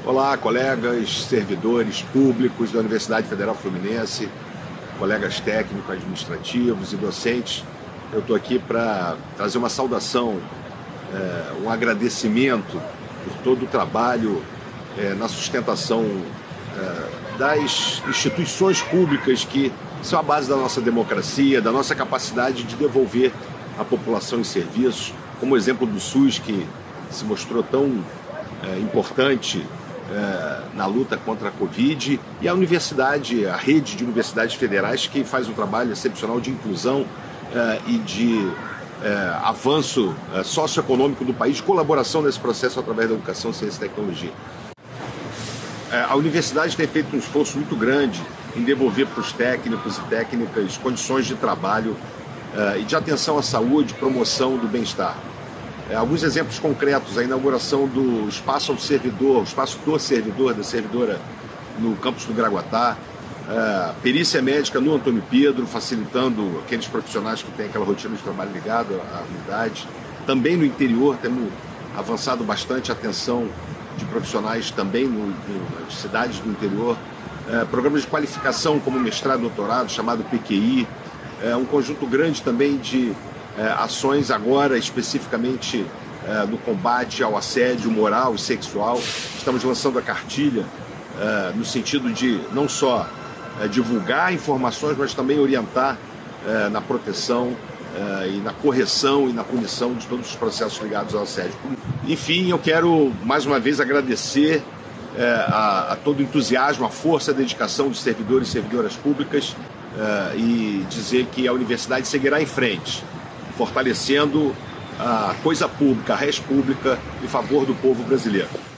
Olá, colegas, servidores públicos da Universidade Federal Fluminense, colegas técnicos, administrativos e docentes. Eu estou aqui para trazer uma saudação, um agradecimento por todo o trabalho na sustentação das instituições públicas que são a base da nossa democracia, da nossa capacidade de devolver à população em serviços, como o exemplo do SUS, que se mostrou tão importante na luta contra a Covid, e a universidade, a rede de universidades federais, que faz um trabalho excepcional de inclusão e de avanço socioeconômico do país, de colaboração nesse processo através da educação, ciência e tecnologia. A universidade tem feito um esforço muito grande em devolver para os técnicos e técnicas condições de trabalho e de atenção à saúde, promoção do bem-estar. Alguns exemplos concretos: a inauguração do espaço ao servidor, o espaço do servidor, da servidora no campus do Graguatá, perícia médica no Antônio Pedro, facilitando aqueles profissionais que têm aquela rotina de trabalho ligada à unidade. Também no interior temos avançado bastante a atenção de profissionais também nas cidades do interior. Programas de qualificação como mestrado e doutorado, chamado PQI, um conjunto grande também de ações agora especificamente no combate ao assédio moral e sexual. Estamos lançando a cartilha no sentido de não só divulgar informações, mas também orientar na proteção e na correção e na punição de todos os processos ligados ao assédio. Enfim, eu quero mais uma vez agradecer a todo o entusiasmo, a força, a dedicação dos servidores e servidoras públicas e dizer que a universidade seguirá em frente, fortalecendo a coisa pública, a res pública, em favor do povo brasileiro.